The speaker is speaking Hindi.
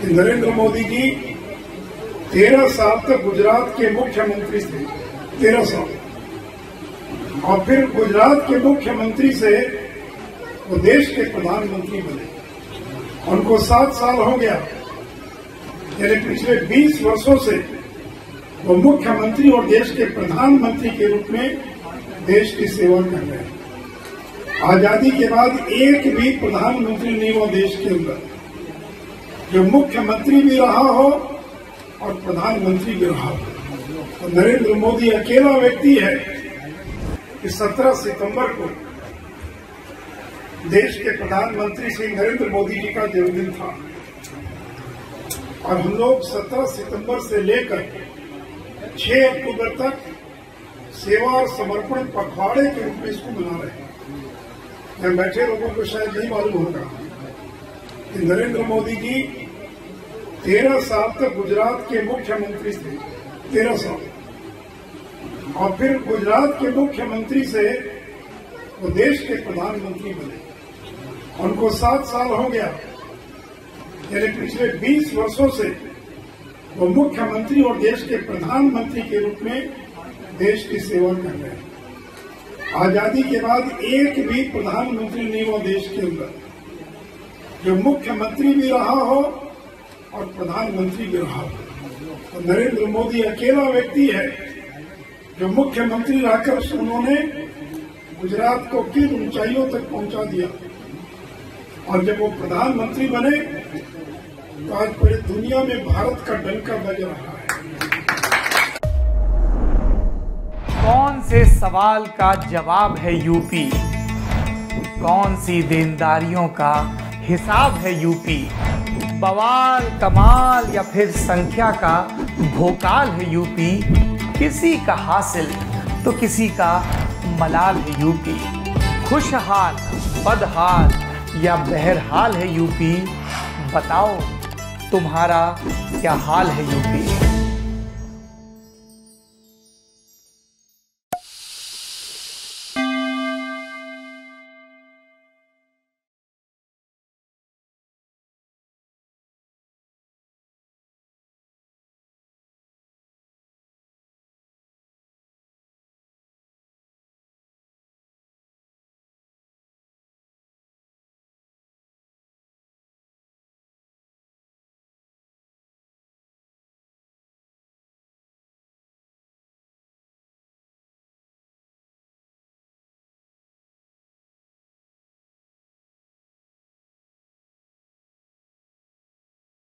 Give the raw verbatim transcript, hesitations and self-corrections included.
कि नरेंद्र मोदी जी तेरह साल तक गुजरात के मुख्यमंत्री थे, तेरह साल, और फिर गुजरात के मुख्यमंत्री से वो देश के प्रधानमंत्री बने। उनको सात साल हो गया, यानी पिछले बीस वर्षों से वो मुख्यमंत्री और देश के प्रधानमंत्री के रूप में देश की सेवा कर रहे हैं। आजादी के बाद एक भी प्रधानमंत्री नहीं हुआ देश के अंदर जो मुख्यमंत्री भी रहा हो और प्रधानमंत्री भी रहा हो। तो नरेंद्र मोदी अकेला व्यक्ति है कि सत्रह सितंबर को देश के प्रधानमंत्री श्री नरेंद्र मोदी जी का जन्मदिन था, और हम लोग सत्रह सितंबर से लेकर छह अक्टूबर तक सेवा और समर्पण पखवाड़े के रूप में इसको मना रहे हैं। मैं बैठे लोगों को शायद नहीं मालूम होगा कि नरेंद्र मोदी जी तेरह साल तक गुजरात के मुख्यमंत्री थे, तेरह साल, और फिर गुजरात के मुख्यमंत्री से वो देश के प्रधानमंत्री बने। उनको सात साल हो गया, यानी पिछले बीस वर्षों से वो मुख्यमंत्री और देश के प्रधानमंत्री के रूप में देश की सेवा कर रहे हैं। आजादी के बाद एक भी प्रधानमंत्री नहीं हुआ देश के अंदर जो मुख्यमंत्री भी रहा हो और प्रधानमंत्री भी रहा हो। तो नरेंद्र मोदी अकेला व्यक्ति है जो मुख्यमंत्री रहकर उन्होंने गुजरात को किन ऊंचाइयों तक पहुंचा दिया, और जब वो प्रधानमंत्री बने तो आज पूरी दुनिया में भारत का डंका बज रहा है। कौन से सवाल का जवाब है यूपी? कौन सी देनदारियों का हिसाब है यूपी? बवाल, कमाल या फिर संख्या का भोकाल है यूपी? किसी का हासिल तो किसी का मलाल है यूपी। खुशहाल, बदहाल या बहरहाल है यूपी? बताओ तुम्हारा क्या हाल है यूपी?